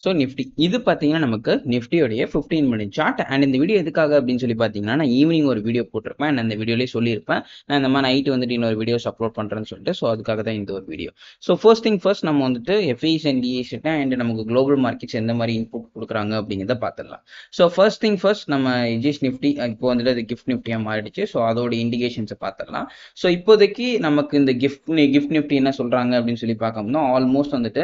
So Nifty இது பார்த்தீங்கன்னா நமக்கு நிஃப்டியோடைய 15 மினிட் சார்ட். அண்ட் இந்த வீடியோ எதுக்காக அப்படின்னு சொல்லி பார்த்தீங்கன்னா, நான் ஈவினிங் ஒரு வீடியோ போட்டிருப்பேன். அண்ட் அந்த வீடியோலேயே சொல்லியிருப்பேன், நான் இந்த மாதிரி நைட்டு வந்துட்டு இன்னொரு வீடியோஸ் அப்லோட் பண்ணுறேன்னு சொல்லிட்டு. ஸோ அதுக்காக தான் இந்த ஒரு video. So first thing first நம்ம வந்துட்டு எஃப்ஐஸ் அண்ட் டிஎஸ் அண்ட் நமக்கு குளோபல் மார்க்கெட்ஸ் எந்த மாதிரி இன்புட் கொடுக்குறாங்க அப்படிங்கிறத பார்த்துடலாம். ஸோ ஃபர்ஸ்ட் திங் ஃபர்ஸ்ட் நம்ம எஜிஎஸ் நிஃப்டி இப்போ வந்துட்டு அது கிஃப்ட் நிஃப்டியாக மாறிடுச்சு. ஸோ அதோட இண்டிகேஷன்ஸை பார்த்துடலாம். ஸோ இப்போதைக்கு நமக்கு இந்த கிஃப்ட் நிஃப்டி என்ன சொல்கிறாங்க அப்படின்னு சொல்லி பார்க்கணும்னா, ஆல்மோஸ்ட் வந்துட்டு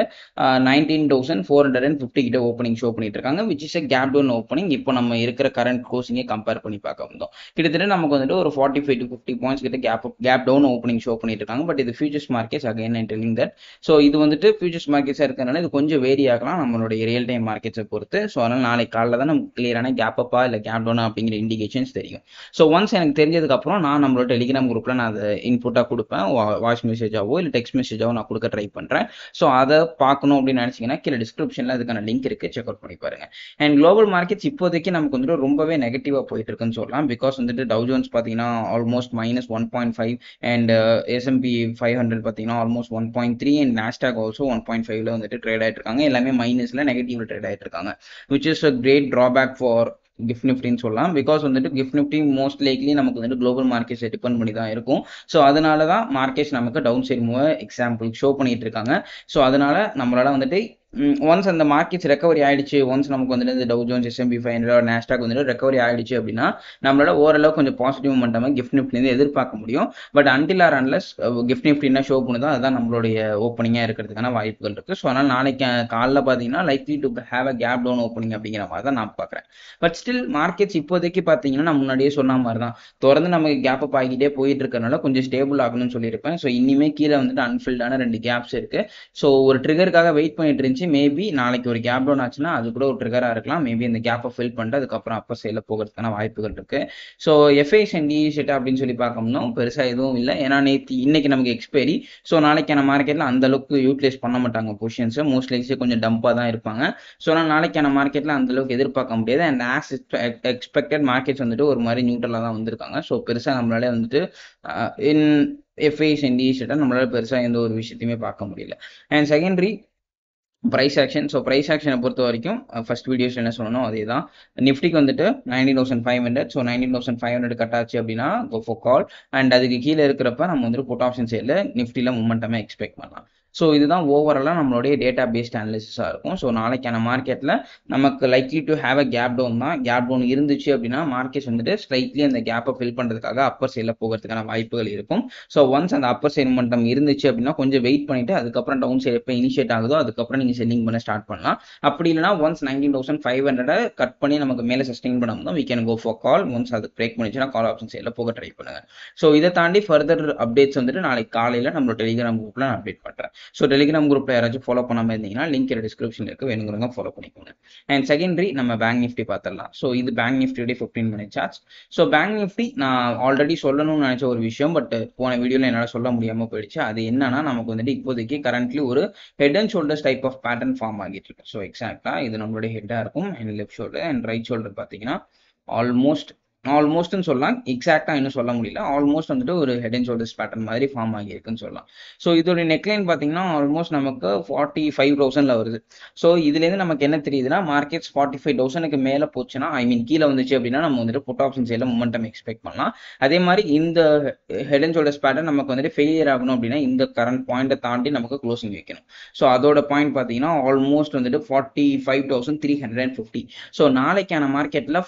19,450 கிட்ட ஓப்பனிங் ஷோ பண்ணிட்டு இருக்காங்க, which is a gap down opening. இப்போ நம்ம இருக்கிற கரண்ட் க்ளோசிங்கை கம்பேர் பண்ணி பார்க்க வந்தோம், கிட்டத்தட்ட நமக்கு வந்துட்டு ஒரு 45 to 50 பாயிண்ட்ஸ் கிட்ட கேப் டவுன் ஓப்பனிங் ஷோ பண்ணிட்டு இருக்காங்க. பட் இது futures markets, again I telling that. So இது வந்துட்டு ஃபியூச்சர்ஸ் மார்க்கெட்ஸாக இருக்கிறதுனால இது கொஞ்சம் வேரி ஆகலாம் நம்மளுடைய ரியல் டைம் மார்க்கெட்ஸை பொறுத்து. ஸோ அதனால் நாளைக்கு காலையில் தான் நமக்கு கிளியரான கேப் அப்பா இல்லை கேப் டவுனா அப்படிங்கிற இண்டிகேஷன்ஸ் தெரியும். ஸோ ஒன்ஸ் எனக்கு தெரிஞ்சதுக்கப்புறம் நான் நம்மளோட டெலிகிராம் குரூப்பில் நான் அதை இன்புட்டாக கொடுப்பேன், வாய்ஸ் மெசேஜாவோ இல்லை டெக்ஸ்ட் மெசேஜாவோ நான் கொடுக்க ட்ரை பண்ணுறேன். ஸோ அதை பார்க்கணும் அப்படின்னு நினச்சிங்கன்னா கீழே டிஸ்கிரிப்ஷனில் அதுக்கான லிங்க் இருக்குது, செக் அவுட் பண்ணி பாருங்க. அண்ட் குளோபல் மார்க்கெட்ஸ் இப்போதைக்கு நமக்கு வந்துட்டு ரொம்பவே நெகட்டிவாக போயிட்டு இருக்குன்னு சொல்லலாம். பிகாஸ் வந்துட்டு டவ் ஜோன்ஸ் பார்த்தீங்கன்னா ஆல்மோஸ்ட் -1.5 அண்ட் S&P 500 பார்த்தீங்கன்னா ஆல்மோஸ்ட் 1.3 அண்ட் நாஸ்டாக் ஆல்சோ 1.5ல வந்துட்டு ட்ரேட் ஆகிட்டு இருக்காங்க. எல்லாமே மைனஸ்ல நெகட்டிவ்ல ட்ரேட் ஆகிட்டு இருக்காங்க, which is a great drawback for GIFT நிஃப்டின்னு சொல்லலாம். பிகாஸ் வந்துட்டு கிஃப்ட் நிஃப்டி மோஸ்ட் லைக்லி நமக்கு வந்துட்டு குளோபல் மார்க்கெட்ஸை டிபெண்ட் பண்ணி தான் இருக்கும். ஸோ அதனால தான் மார்க்கெட்ஸ் நமக்கு down side move example show பண்ணிட்டு இருக்காங்க. ஸோ அதனால நம்மளால வந்துட்டு ஒன்ஸ் அந்த மார்க்கெட்ஸ் ரெக்கவரி ஆயிடுச்சு, ஒன்ஸ் நமக்கு வந்துட்டு டவ் ஜோன்ஸ் S&P 500 நாஸ்டாக் வந்துட்டு ரெக்கவரி ஆயிடுச்சு அப்படின்னா நம்மளால ஓரளவு கொஞ்சம் பாசிட்டிவ் மொமெண்டம் கிஃப்ட் நிஃப்டிலேருந்து எதிர்பார்க்க முடியும். But until or unless GIFT Nifty என்ன ஷோ பண்ணுதோ அதுதான் நம்மளுடைய ஓப்பனிங்காக இருக்கிறதுக்கான வாய்ப்புகள் இருக்குது. ஸோ அதனால் நாளைக்கு காலைல பார்த்தீங்கன்னா likely to have a gap down opening அப்படிங்கிற மாதிரி தான் நான் பார்க்குறேன். பட் ஸ்டில் மார்க்கெட்ஸ் இப்போதைக்கு பார்த்தீங்கன்னா நான் முன்னாடியே சொன்ன மாதிரி தான் தொடர்ந்து நமக்கு கேப் அப் ஆகிட்டே போயிட்டு இருக்கிறனால கொஞ்சம் ஸ்டேபிள் ஆகணும்னு சொல்லியிருப்பேன். ஸோ இனிமேல் கீழே வந்துட்டு அன்ஃபில்டான 2 கேப்ஸ் இருக்குது. ஸோ ஒரு ட்ரிகருக்காக வெயிட் பண்ணிட்டு இருந்துச்சு. மேபி நாளைக்கு ஒரு கேப் டவுன் ஆச்சுன்னா அது கூட ஒரு ட்ரிகரா இருக்கலாம். மேபி இந்த கேப்பை ஃபில் பண்ணிட்டு அதுக்கப்புறம் அப்போ சேல போகிறதுக்கான வாய்ப்புகள் இருக்கு. ஸோ எஃப்ஐஸ் அண்ட் டிஇஸ் அப்படின்னு சொல்லி பார்க்கணும்னா பெருசா எதுவும் இல்லை. ஏன்னா இன்னைக்கு நமக்கு எக்ஸ்பைரி. ஸோ நாளைக்கான மார்க்கெட்ல அந்த அளவுக்கு யூட்டிலைஸ் பண்ண மாட்டாங்க பொசிஷன்ஸ், மோஸ்ட்லி கொஞ்சம் டம்பா தான் இருப்பாங்க. ஸோ நாளைக்கான மார்க்கெட்ல அந்த அளவுக்கு எதிர்பார்க்க முடியாது. அண்ட் ஆஸ் எக்ஸ்பெக்டட் மார்க்கெட்ஸ் வந்துட்டு ஒரு மாதிரி நியூட்ரலா தான் வந்திருக்காங்க. ஸோ பெருசா நம்மளால வந்துட்டு இன் எஃப்ஐஸ் அண்ட் டிஇஸ் நம்மளால பெருசா எந்த ஒரு விஷயத்தையுமே பார்க்க முடியல. And secondary price action. So price ஆக்ஷனை பொறுத்த வரைக்கும் ஃபர்ஸ்ட் வீடியோஸ் என்ன சொல்லணும் அதே தான். நிஃப்டிக்கு வந்துட்டு 19,500. ஸோ 19,500 கட் ஆச்சு அப்படின்னா கோ ஃபார் கால். அண்ட் அதுக்கு கீழே இருக்கிறப்ப நம்ம வந்துட்டு புட் ஆப்ஷன் சைடில் நிஃப்டியில் மூமெண்டமே எக்ஸ்பெக்ட் பண்ணலாம். ஸோ இதுதான் ஓவராலாக நம்மளுடைய டேட்டா பேஸ்ட் அனாலிசிஸாக இருக்கும். ஸோ நாளைக்கான மார்க்கெட்டில் நமக்கு likely to have a gap down தான். கேப் டவுன் இருந்துச்சு அப்படின்னா மார்க்கெட்ஸ் வந்துட்டு ஸ்லைட்லி அந்த கேப்பை ஃபில் பண்ணுறதுக்காக அப்பர் சைடில் போகிறதுக்கான வாய்ப்புகள் இருக்கும். ஸோ ஒன்ஸ் அந்த அப்பர் சைடு மொமெண்டம் இருந்துச்சு அப்படின்னா கொஞ்சம் வெயிட் பண்ணிட்டு அதுக்கப்புறம் டவுன் சைடு எப்போ இனிஷியேட் ஆகுதோ அதுக்கப்புறம் நீங்கள் செல்லிங் பண்ண ஸ்டார்ட் பண்ணலாம். அப்படி இல்லைனா ஒன்ஸ் 19,500 கட் பண்ணி நமக்கு மேலே சஸ்டெயின் பண்ணாமல் we can go for call. Once அது பிரேக் பண்ணிச்சுன்னா கால் ஆப்ஷன் சைடில் போக ட்ரை பண்ணுங்க. ஸோ இதை தாண்டி ஃபர்தர் அப்டேட்ஸ் வந்துட்டு நாளைக்கு காலையில் நம்மளோட டெலிகிராம் குரூப்ல நான் அப்டேட் பண்ணுறேன். ஸோ டெலிகிராம் குரூப்ல யாராச்சும் ஃபாலோ பண்ணாமல் இருந்தீங்கன்னா லிங்க் டிஸ்கிரிப்ஷன்ல இருக்கு, வேணுங்கிறவங்க ஃபாலோ பண்ணிக்கோங்க. அண்ட் செகண்டரி நம்ம பேங்க் நிஃப்டி பார்த்துடலாம். ஸோ இது பேங்க் நிஃப்டியோட 15 minute charts. So bank Nifty நான் ஆல்ரெடி சொல்லணும்னு நினைச்ச ஒரு விஷயம், பட் போன வீடியோவில் என்னால் சொல்ல முடியாமல் போயிடுச்சு. அது என்னன்னா நமக்கு வந்துட்டு இப்போதைக்கு கரண்ட்லி ஒரு head and shoulders type of pattern form ஆகிட்டு இருக்கு. ஸோ எக்ஸாக்டா இது நம்மளுடைய ஹெட்டாக இருக்கும். And left shoulder and right shoulder பார்த்தீங்கன்னா ஆல்மோஸ்ட்னு சொல்லலாம், எக்ஸாக்டா இன்னும் சொல்ல முடியல. ஆல்மோஸ்ட் வந்துட்டு ஒரு ஹெட் அண்ட் ஷோல்டர்ஸ் பேட்டர்ன் மாதிரி ஃபார்ம் ஆகியிருக்குன்னு சொல்லலாம். ஸோ இதோட நெக்லைன் பார்த்தீங்கன்னா ஆல்மோஸ்ட் நமக்கு 45,000ல வருது. ஸோ இதுலேருந்து நமக்கு என்ன தெரியுதுன்னா மார்க்கெட்ஸ் 45,000க்கு மேலே போச்சுன்னா கீழே வந்துச்சு அப்படின்னா நம்ம வந்துட்டு புட் ஆப்ஷன் சைடில் மொமெண்டம் எக்ஸ்பெக்ட் பண்ணலாம். அதே மாதிரி இந்த ஹெட் அண்ட் ஷோல்டர்ஸ் பேட்டர்ன் நமக்கு வந்துட்டு ஃபெயிலியர் ஆகணும் அப்படின்னா இந்த கரண்ட் பாயிண்ட்டை தாண்டி நமக்கு க்ளோசிங் வைக்கணும். ஸோ அதோட பாயிண்ட் பார்த்தீங்கன்னா ஆல்மோஸ்ட் வந்துட்டு 45,350. ஸோ நாளைக்கான மார்க்கெட்டில்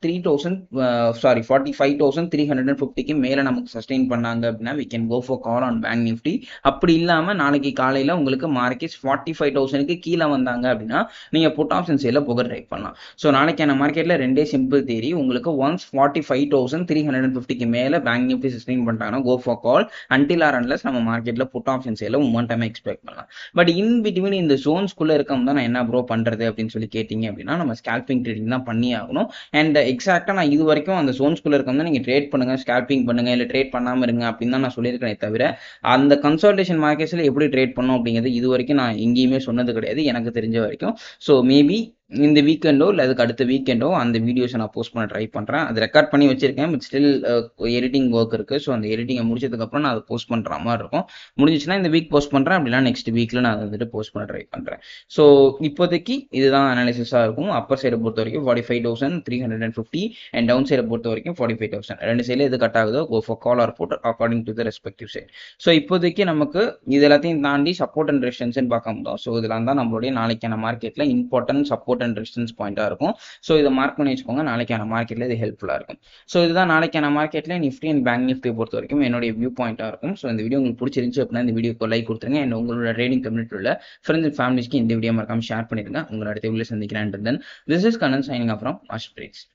45,350க்கு மேல நமக்கு சஸ்டெயின் பண்ணாங்க அப்படின்னா we can go for call on bank nifty. அப்படி இல்லாம நாளைக்கு காலையில உங்களுக்கு மார்க்கெட்ஸ் 45,000க்கு கீழே வந்தாங்க அப்படின்னா நீங்க புட் ஆப்ஷன் சைட்ல போக ட்ரை பண்ணலாம். ஸோ நாளைக்கான மார்க்கெட்ல ரெண்டே சிம்பிள் தேரி, உங்களுக்கு ஒன்ஸ் 45,350க்கு மேல பேங்க் நிஃப்டி சஸ்டெயின் பண்ணிட்டாங்கன்னா go for call until or unless நம்ம மார்க்கெட்ல புட் ஆப்ஷன் சைட்ல மொமெண்டம் எக்ஸ்பெக்ட் பண்ணலாம். பட் இன் பிட்வீன் இந்த ஜோன்ஸ்குள்ள இருக்கவங்க தான் நான் என்ன ப்ரோ பண்றது அப்படின்னு சொல்லி கேட்டீங்க அப்படின்னா நம்ம ஸ்கால்பிங் ட்ரேடிங் தான் பண்ணி ஆகணும். அண்ட் எக்ஸாக்டா நான் இது வரைக்கும் அந்த ஜோன்ஸ்குள்ள இருக்கவங்க நீங்க ட்ரேட் பண்ணுங்க, ஸ்கால்பிங் பண்ணுங்க, இல்லை ட்ரேட் பண்ணாம இருங்க அப்படின்னு தான் நான் சொல்லியிருக்கேனே தவிர அந்த கன்சல்டேஷன் மார்க்கெட்ஸ்ல எப்படி ட்ரேட் பண்ணணும் அப்படிங்கிறது இது வரைக்கும் நான் எங்கேயுமே சொன்னது கிடையாது எனக்கு தெரிஞ்ச வரைக்கும். ஸோ மேபி இந்த வீக்கெண்டோ இல்லை அதுக்கு அடுத்த வீக்கெண்டோ அந்த வீடியோஸை நான் போஸ்ட் பண்ண ட்ரை பண்ணுறேன். அது ரெக்கார்ட் பண்ணி வச்சிருக்கேன், பட் ஸ்டில் எடிட்டிங் ஒர்க் இருக்குது. ஸோ அந்த எடிட்டிங்கை முடிச்சதுக்கப்புறம் நான் அதை போஸ்ட் பண்ணுற மாதிரி இருக்கும். முடிஞ்சிச்சுன்னா இந்த வீக் போஸ்ட் பண்ணுறேன், அப்படின்னா நெக்ஸ்ட் வீக்கில் நான் வந்துட்டு போஸ்ட் பண்ண ட்ரை பண்ணுறேன். ஸோ இப்போதைக்கு இதுதான் அனாலிசிஸாக இருக்கும். அப்பர் சைடை பொறுத்த வரைக்கும் 45,350 அண்ட் டவுன் சைடை பொறுத்த வரைக்கும் 45,000. ரெண்டு சைடில் எது கட் ஆகுதோ go for call or put according to the respective side. So இப்போதைக்கு நமக்கு இது எல்லாத்தையும் தாண்டி சப்போர்ட் அண்ட் ரெசிஸ்டன்ஸ் பார்க்க முடியும். ஸோ இதெல்லாம் தான் நம்மளுடைய நாளைக்கான மார்க்கெட்டில் இம்பார்ட்டன்ட் சப்போர்ட் அண்ட் ரெசிஸ்டன்ஸ் பாயிண்டாக இருக்கும். ஸோ இதை மார்க் பண்ணி வச்சுக்கோங்க, நாளைக்கான மார்க்கெட்டில் இது ஹெல்ப்ஃபுல்லாக இருக்கும். ஸோ இதுதான் நாளைக்கான மார்க்கெட்டில் நிஃப்டி அண்ட் பேங்க் நிஃப்டியை பொறுத்த வரைக்கும் என்னுடைய வியூ பாயிண்டாக இருக்கும். ஸோ இந்த வீடியோ உங்களுக்கு பிடிச்சிருந்துச்சு அப்படின்னா இந்த வீடியோக்கு லைக் கொடுத்துருங்க. அண்ட் உங்களோட ட்ரேடிங் கம்யூனிட்டி உள்ள ஃப்ரெண்ட்ஸ் அண்ட் ஃபேமிலிஸ்க்கு இந்த வீடியோ மறக்காம ஷேர் பண்ணிருங்க. உங்களோட அடுத்த வீடியோ சந்திக்கிறேன். This is Kannan signing off from Master trades.